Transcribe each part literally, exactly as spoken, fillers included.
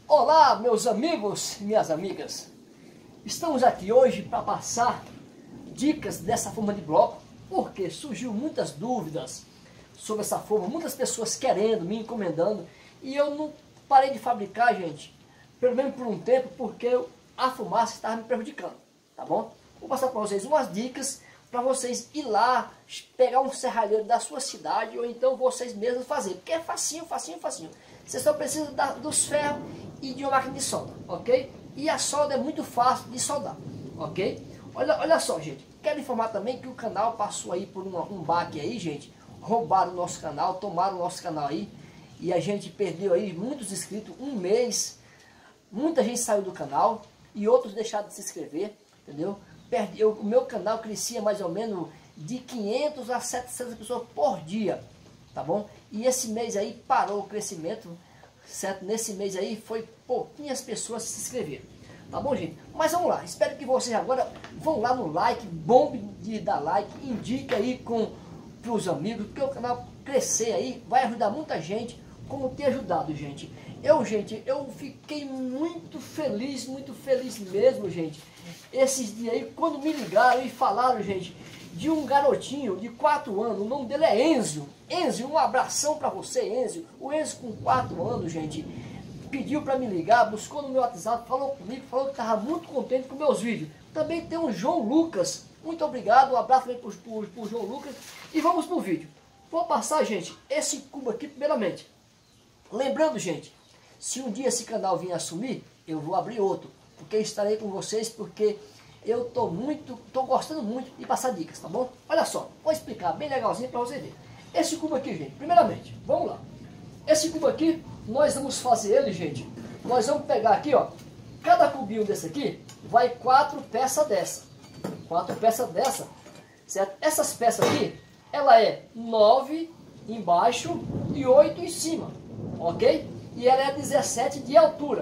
Olá, meus amigos e minhas amigas. Estamos aqui hoje para passar dicas dessa forma de bloco, porque surgiu muitas dúvidas sobre essa forma, muitas pessoas querendo, me encomendando, e eu não parei de fabricar, gente, pelo menos por um tempo, porque a fumaça estava me prejudicando, tá bom? Vou passar para vocês umas dicas para vocês ir lá, pegar um serralheiro da sua cidade, ou então vocês mesmos fazerem, porque é facinho, facinho, facinho. Você só precisa da, dos ferros e de uma máquina de solda, ok? E a solda é muito fácil de soldar, ok? Olha, olha só, gente, quero informar também que o canal passou aí por uma, um baque aí, gente. Roubaram o nosso canal, tomaram o nosso canal aí, e a gente perdeu aí muitos inscritos, um mês. Muita gente saiu do canal e outros deixaram de se inscrever, entendeu? Perdi, eu, o meu canal crescia mais ou menos de quinhentas a setecentas pessoas por dia, tá bom? E esse mês aí parou o crescimento, certo? Nesse mês aí foi pouquinhas pessoas se inscreveram, tá bom, gente? Mas vamos lá, espero que vocês agora vão lá no like, bombe de dar like, indique aí com os amigos, porque o canal crescer aí vai ajudar muita gente, como tem ajudado, gente. Eu, gente, eu fiquei muito feliz, muito feliz mesmo, gente. Esses dias aí, quando me ligaram e falaram, gente, de um garotinho de quatro anos, o nome dele é Enzo. Enzo, um abração pra você, Enzo. O Enzo com quatro anos, gente, pediu pra me ligar, buscou no meu WhatsApp, falou comigo, falou que estava muito contente com meus vídeos. Também tem o João Lucas, muito obrigado, um abraço também pro, pro, pro João Lucas. E vamos pro vídeo. Vou passar, gente, esse cubo aqui primeiramente. Lembrando, gente, se um dia esse canal vir assumir, eu vou abrir outro, porque estarei com vocês, porque eu tô muito, tô gostando muito de passar dicas, tá bom? Olha só, vou explicar bem legalzinho para vocês verem. Esse cubo aqui, gente, primeiramente, vamos lá. Esse cubo aqui, nós vamos fazer ele, gente, nós vamos pegar aqui, ó, cada cubinho desse aqui, vai quatro peças dessa, quatro peças dessa, certo? Essas peças aqui, ela é nove embaixo e oito em cima, ok? E ela é dezessete de altura,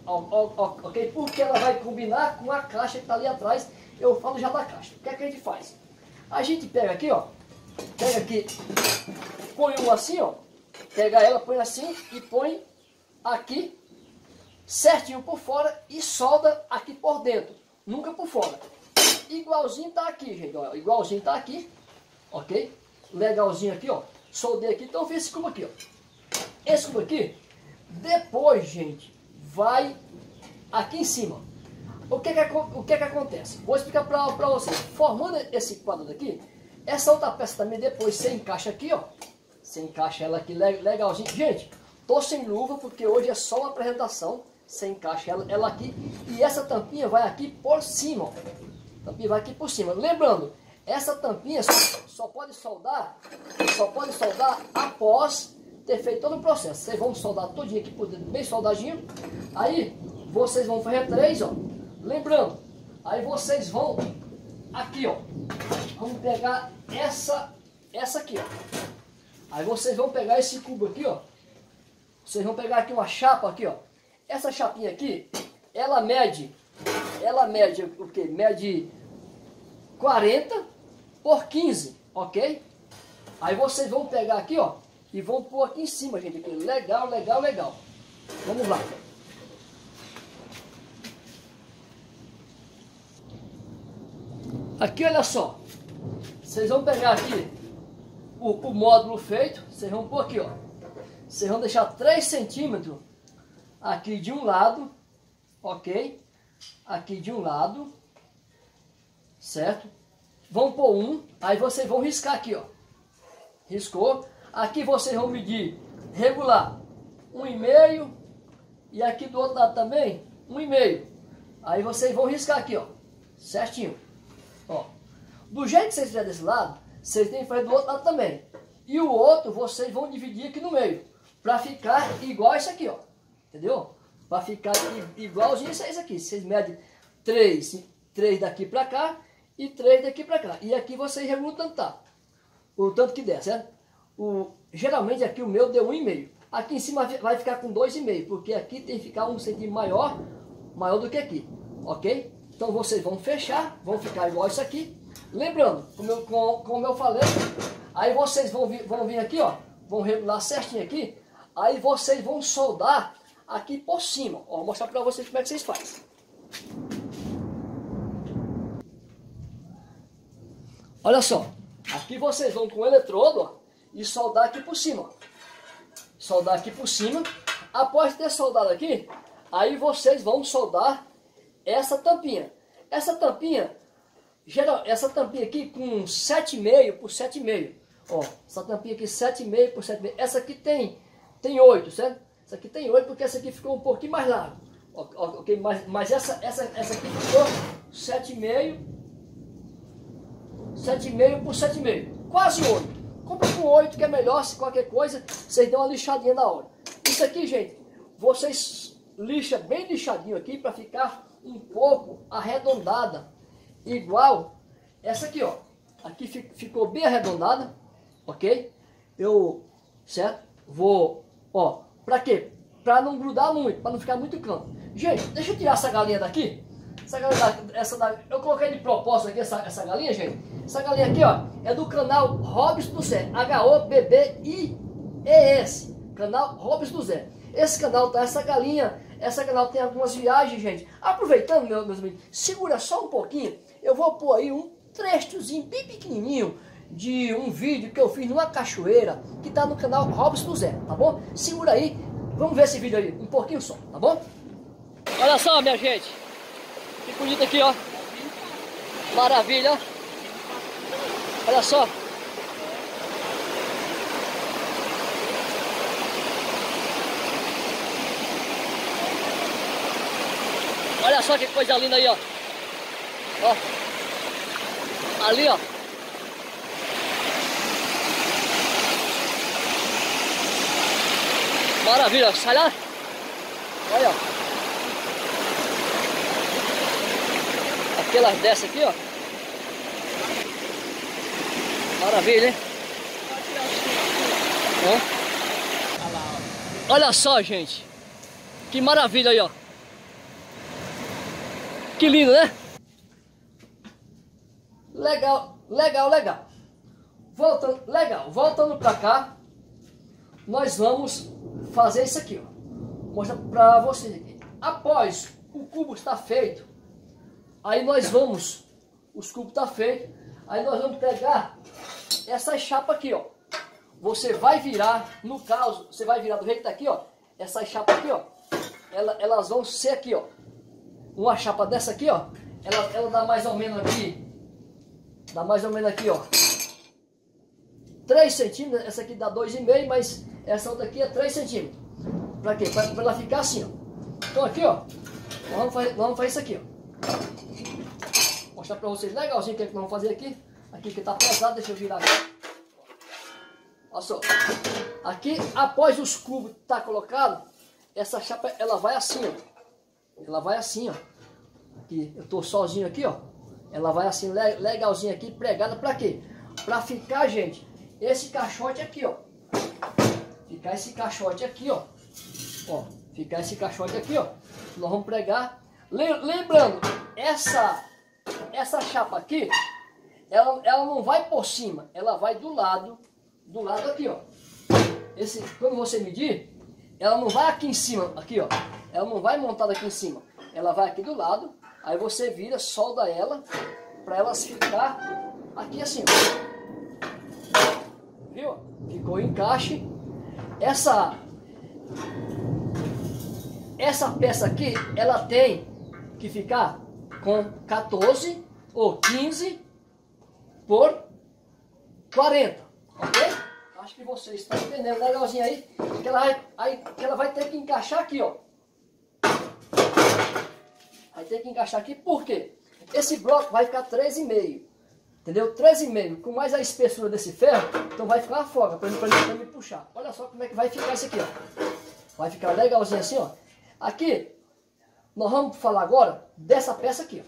ok? Porque ela vai combinar com a caixa que está ali atrás. Eu falo já da caixa. O que é que a gente faz? A gente pega aqui, ó, pega aqui, põe um assim, ó, pega ela, põe assim e põe aqui certinho por fora e solda aqui por dentro, nunca por fora. Igualzinho tá aqui, gente, ó, igualzinho tá aqui, ok? Legalzinho aqui, ó, soldei aqui. Então vê esse cubo aqui, ó. Esse cubo aqui, depois, gente, vai aqui em cima. O que que, o que, que acontece? Vou explicar para vocês. Formando esse quadro daqui, essa outra peça também depois você encaixa aqui, ó. Você encaixa ela aqui legalzinho. Gente, tô sem luva porque hoje é só uma apresentação. Você encaixa ela, ela aqui e essa tampinha vai aqui por cima, ó. A tampinha vai aqui por cima. Lembrando, essa tampinha só, só pode soldar, só pode soldar após ter feito todo o processo. Vocês vão soldar todinho aqui por dentro, bem soldadinho. Aí vocês vão fazer três, ó. Lembrando, aí vocês vão aqui, ó. Vamos pegar essa, essa aqui, ó. Aí vocês vão pegar esse cubo aqui, ó. Vocês vão pegar aqui uma chapa aqui, ó. Essa chapinha aqui, ela mede, ela mede o que? Mede quarenta por quinze, ok? Aí vocês vão pegar aqui, ó. E vão pôr aqui em cima, gente. Aqui. Legal, legal, legal. Vamos lá. Aqui, olha só. Vocês vão pegar aqui o, o módulo feito. Vocês vão pôr aqui, ó. Vocês vão deixar três centímetros aqui de um lado. Ok? Aqui de um lado. Certo? Vão pôr um. Aí vocês vão riscar aqui, ó. Riscou. Aqui vocês vão medir regular um e meio e aqui do outro lado também um e meio. Aí vocês vão riscar aqui, ó, certinho. Ó, do jeito que vocês fizerem desse lado, vocês têm que fazer do outro lado também. E o outro vocês vão dividir aqui no meio para ficar igual isso aqui, ó, entendeu? Para ficar igualzinho isso aqui. Vocês medem três, três daqui para cá e três daqui para cá. E aqui vocês regulam o tanto tá, o tanto que der, certo? O, geralmente aqui o meu deu um e meio. Aqui em cima vai ficar com dois e meio, porque aqui tem que ficar um centímetro maior, maior do que aqui, ok? Então vocês vão fechar, vão ficar igual isso aqui. Lembrando, como eu, como eu falei, aí vocês vão vir, vão vir aqui, ó, vão regular certinho aqui. Aí vocês vão soldar aqui por cima. Ó, vou mostrar para vocês como é que vocês fazem. Olha só, aqui vocês vão com o eletrodo, ó, e soldar aqui por cima. Ó. Soldar aqui por cima. Após ter soldado aqui, aí vocês vão soldar essa tampinha. Essa tampinha, geral, essa tampinha aqui com sete vírgula cinco por sete vírgula cinco. Ó, essa tampinha aqui sete vírgula cinco por sete vírgula cinco. Essa aqui tem, tem oito, certo? Essa aqui tem oito porque essa aqui ficou um pouquinho mais larga. Ok, mas, mas essa, essa, essa aqui ficou sete vírgula cinco. sete vírgula cinco por sete vírgula cinco. Quase oito. Compre com oito que é melhor, se qualquer coisa, vocês dão uma lixadinha na hora. Isso aqui, gente, vocês lixam bem lixadinho aqui para ficar um pouco arredondada. Igual essa aqui, ó. Aqui ficou bem arredondada, ok? Eu, certo? Vou, ó, pra quê? Pra não grudar muito, pra não ficar muito canto. Gente, deixa eu tirar essa galinha daqui. Essa galinha, essa da, eu coloquei de propósito aqui essa, essa galinha, gente. Essa galinha aqui, ó, é do canal Robson do Zé. H O B B I E S. Canal Robson do Zé. Esse canal tá, essa galinha, essa canal tem algumas viagens, gente. Aproveitando, meus, meus amigos, segura só um pouquinho. Eu vou pôr aí um trechozinho bem pequenininho de um vídeo que eu fiz numa cachoeira que tá no canal Robson do Zé, tá bom? Segura aí, vamos ver esse vídeo aí, um pouquinho só, tá bom? Olha só, minha gente, que bonito aqui, ó. Maravilha, ó. Olha só. Olha só que coisa linda aí, ó. Ó. Ali, ó. Maravilha, sai lá. Olha, ó. Aquelas dessas aqui, ó. Maravilha, hein? Ó. Olha só, gente. Que maravilha aí, ó. Que lindo, né? Legal, legal, legal. Voltando, legal. Voltando pra cá, nós vamos fazer isso aqui, ó. Mostra pra vocês aqui. Após o cubo estar feito, aí nós vamos, os cubos tá feito, aí nós vamos pegar essa chapa aqui, ó. Você vai virar, no caso, você vai virar do jeito que tá aqui, ó. Essa chapa aqui, ó. Ela, elas vão ser aqui, ó. Uma chapa dessa aqui, ó. Ela, ela dá mais ou menos aqui. Dá mais ou menos aqui, ó. três centímetros. Essa aqui dá dois e meio, mas essa outra aqui é três centímetros. Pra quê? Pra, pra ela ficar assim, ó. Então aqui, ó. Nós vamos fazer, nós vamos fazer isso aqui, ó. Vou mostrar pra vocês legalzinho o que, é que nós vamos fazer aqui. Aqui que tá pesado, deixa eu virar aqui. Olha só. Aqui, após os cubos tá colocado, essa chapa, ela vai assim, ó. Ela vai assim, ó. Aqui, eu tô sozinho aqui, ó. Ela vai assim, legalzinho aqui, pregada pra quê? Pra ficar, gente, esse caixote aqui, ó. Ficar esse caixote aqui, ó. Ó, ficar esse caixote aqui, ó. Nós vamos pregar. Lembrando, essa, essa chapa aqui, ela, ela não vai por cima, ela vai do lado, do lado aqui, ó. Esse, quando você medir, ela não vai aqui em cima, aqui, ó. Ela não vai montada aqui em cima. Ela vai aqui do lado. Aí você vira, solda ela, para elas ficar aqui assim, ó. Viu? Ficou o encaixe. Essa, essa peça aqui, ela tem que ficar com quatorze ou quinze por quarenta, ok? Acho que vocês estão entendendo legalzinho aí. Que ela vai, aí, que ela vai ter que encaixar aqui, ó. Vai ter que encaixar aqui, por quê? Esse bloco vai ficar três e meio, entendeu? três e meio, com mais a espessura desse ferro, então vai ficar uma folga para ele me puxar. Olha só como é que vai ficar isso aqui, ó. Vai ficar legalzinho assim, ó. Aqui, nós vamos falar agora dessa peça aqui, ó.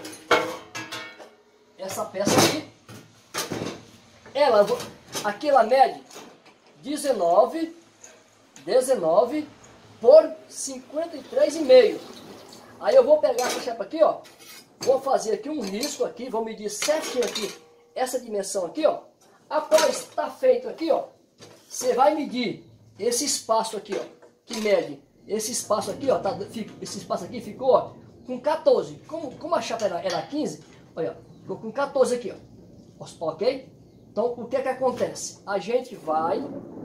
Essa peça aqui, ela, aqui ela mede dezenove, dezenove por cinquenta e três e meio. Aí eu vou pegar essa chapa aqui, ó. Vou fazer aqui um risco aqui, vou medir certinho aqui essa dimensão aqui, ó. Após estar feito aqui, ó, você vai medir esse espaço aqui, ó, que mede esse espaço aqui, ó, tá, esse espaço aqui ficou, ó, com quatorze. Como, como a chapa era, era quinze, olha, ficou com quatorze aqui, ó. Ok? Então, o que é que acontece? A gente vai,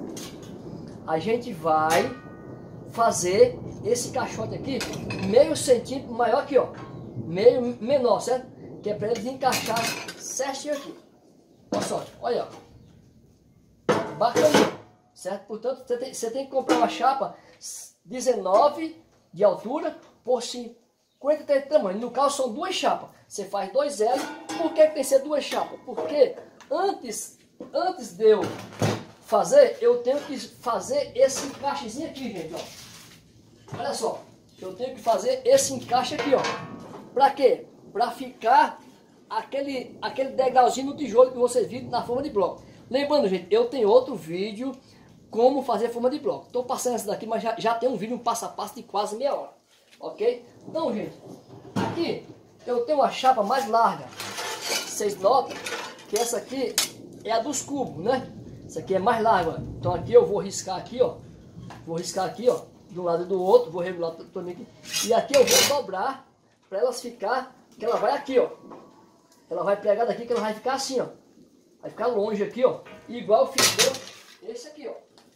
a gente vai fazer esse caixote aqui meio centímetro maior aqui, ó. Meio menor, certo? Que é para ele encaixar certinho aqui. Olha só, olha, ó. Bacana, certo? Portanto, você tem, você tem que comprar uma chapa dezenove de altura por cinquenta de tamanho. No caso, são duas chapas. Você faz dois L. Por que tem que ser duas chapas? Porque antes, antes de eu fazer, eu tenho que fazer esse encaixezinho aqui, gente, ó. Olha só, eu tenho que fazer esse encaixe aqui, ó. Pra quê? Pra ficar aquele, aquele degrauzinho no tijolo que vocês viram na forma de bloco. Lembrando, gente, eu tenho outro vídeo como fazer forma de bloco. Estou passando essa daqui, mas já, já tem um vídeo um passo a passo de quase meia hora. Ok? Então, gente, aqui eu tenho uma chapa mais larga. Vocês notam que essa aqui é a dos cubos, né? Essa aqui é mais larga. Então aqui eu vou riscar aqui, ó. Vou riscar aqui, ó. De um lado e do outro. Vou regular também aqui. E aqui eu vou dobrar para elas ficar. Que ela vai aqui, ó. Ela vai pegar daqui que ela vai ficar assim, ó. Vai ficar longe aqui, ó. Igual ficou esse aqui, ó.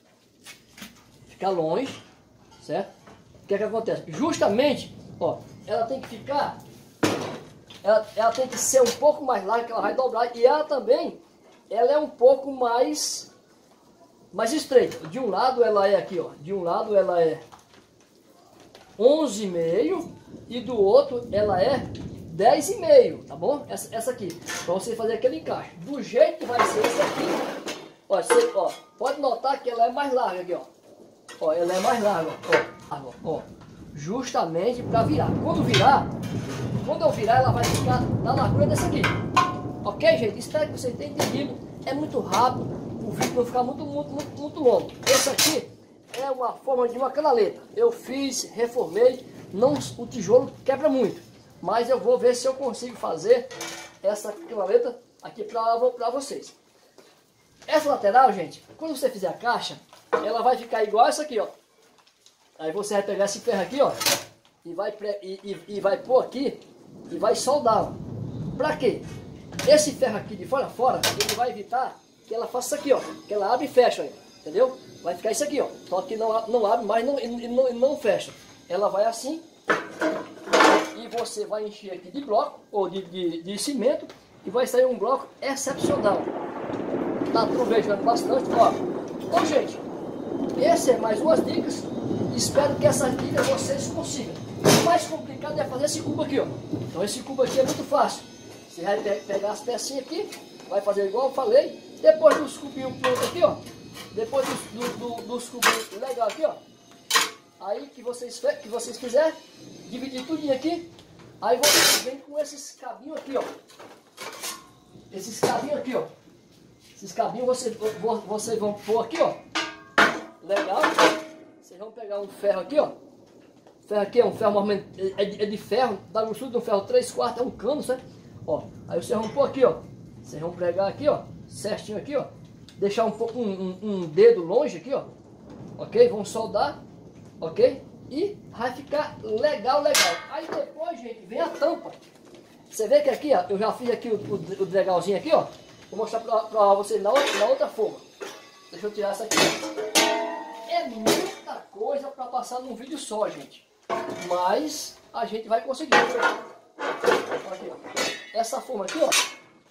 Ficar longe, certo? O que é que acontece? Justamente, ó, ela tem que ficar, ela, ela tem que ser um pouco mais larga, que ela vai dobrar, e ela também, ela é um pouco mais, mais estreita. De um lado ela é aqui, ó, de um lado ela é onze e meio e do outro ela é dez e meio, tá bom? Essa, essa aqui, para você fazer aquele encaixe. Do jeito que vai ser esse aqui, ó, você, ó, pode notar que ela é mais larga aqui, ó. Ó, ela é mais larga, ó, ó, justamente para virar. Quando virar, quando eu virar, ela vai ficar na largura dessa aqui. Ok, gente? Espero que vocês tenham entendido. É muito rápido, o vídeo não ficar muito, muito, muito, muito longo. Esse aqui é uma forma de uma canaleta. Eu fiz, reformei, não, o tijolo quebra muito, mas eu vou ver se eu consigo fazer essa canaleta aqui para vocês. Essa lateral, gente, quando você fizer a caixa, ela vai ficar igual essa aqui, ó. Aí você vai pegar esse ferro aqui, ó, e vai, e, e, e vai pôr aqui e vai soldar, ó. Pra quê? Esse ferro aqui de fora a fora, ele vai evitar que ela faça isso aqui, ó. Que ela abre e fecha, ó, entendeu? Vai ficar isso aqui, ó. Só que não, não abre, mas não, e não, e não fecha. Ela vai assim e você vai encher aqui de bloco ou de, de, de cimento e vai sair um bloco excepcional. Tá trovejando bastante, ó. Então, gente, esse é mais umas dicas. Espero que essas dicas vocês consigam. O mais complicado é fazer esse cubo aqui, ó. Então esse cubo aqui é muito fácil. Você vai pe pegar as pecinhas aqui, vai fazer igual eu falei. Depois dos cubinhos prontos aqui, ó. Depois dos, do, do, dos cubinhos legal aqui, ó. Aí que vocês, que vocês quiserem, dividir tudinho aqui. Aí vocês vêm com esses cabinhos aqui, ó. Esses cabinhos aqui, ó. Esses cabinhos vocês, vocês vão pôr aqui, ó. Legal. Vocês vão pegar um ferro aqui, ó. Ferro aqui é um ferro, é de, é de ferro, da grossura de um ferro três quartos, é um cano, certo? Ó, aí vocês vão pôr aqui, ó. Vocês vão pregar aqui, ó. Certinho aqui, ó. Deixar um, pouco, um, um, um dedo longe aqui, ó. Ok? Vão soldar. Ok? E vai ficar legal, legal. Aí depois, gente, vem a tampa. Você vê que aqui, ó, eu já fiz aqui o, o, o dregalzinho aqui, ó. Vou mostrar pra, pra vocês na outra, na outra forma. Deixa eu tirar essa aqui. É muita coisa para passar num vídeo só, gente. Mas a gente vai conseguir. Aqui, ó. Essa forma aqui, ó.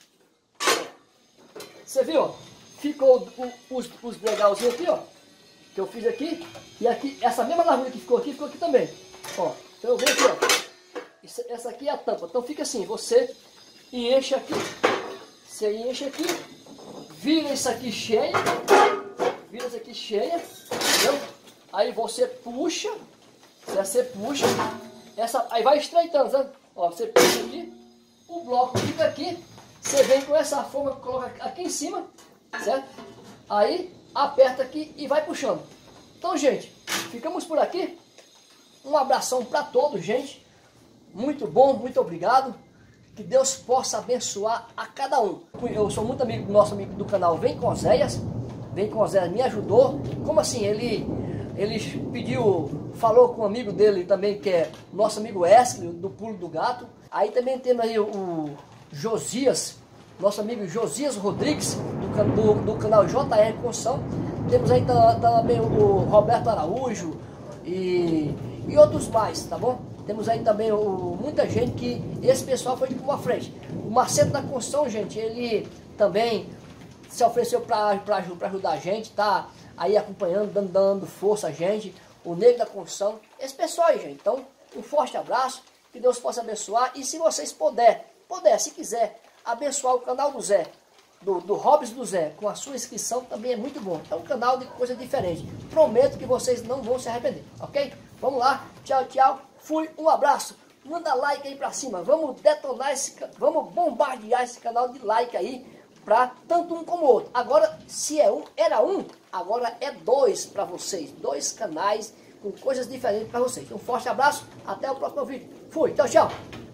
Você viu, ó? Ficou o, os, os dregalzinhos aqui, ó. Que eu fiz aqui. E aqui, essa mesma largura que ficou aqui, ficou aqui também. Ó. Então eu venho aqui, ó. Isso, essa aqui é a tampa. Então fica assim, você enche aqui. Você enche aqui, vira isso aqui cheia, vira isso aqui cheia, entendeu? Aí você puxa, você puxa, essa, aí vai estreitando, sabe? Ó, você puxa aqui, o bloco fica aqui, você vem com essa forma, coloca aqui em cima, certo? Aí aperta aqui e vai puxando. Então, gente, ficamos por aqui. Um abração para todos, gente. Muito bom, muito obrigado. Que Deus possa abençoar a cada um. Eu sou muito amigo do nosso amigo do canal Vem com Oséias. Vem com Oséias me ajudou. Como assim? Ele, ele pediu falou com um amigo dele também, que é nosso amigo Wesley, do Pulo do Gato. Aí também temos aí o, o Josias, nosso amigo Josias Rodrigues, do, do, do canal J R Construção. Temos aí também o Roberto Araújo e, e outros mais, tá bom? Temos aí também o, muita gente que esse pessoal foi de uma frente. O Marcelo da Construção, gente, ele também se ofereceu para ajudar a gente, tá aí acompanhando, dando, dando força a gente. O Negro da Construção, esse pessoal aí, gente. Então, um forte abraço, que Deus possa abençoar. E se vocês puder, puder, se quiser, abençoar o canal do Zé, do, do Hobbs do Zé, com a sua inscrição, também é muito bom. É um canal de coisa diferente. Prometo que vocês não vão se arrepender, ok? Vamos lá, tchau, tchau. Fui, um abraço. Manda like aí pra cima. Vamos detonar esse, vamos bombardear esse canal de like aí, para tanto um como o outro. Agora, se é um, era um, agora é dois para vocês. Dois canais com coisas diferentes para vocês. Um forte abraço, até o próximo vídeo. Fui, tchau, tchau.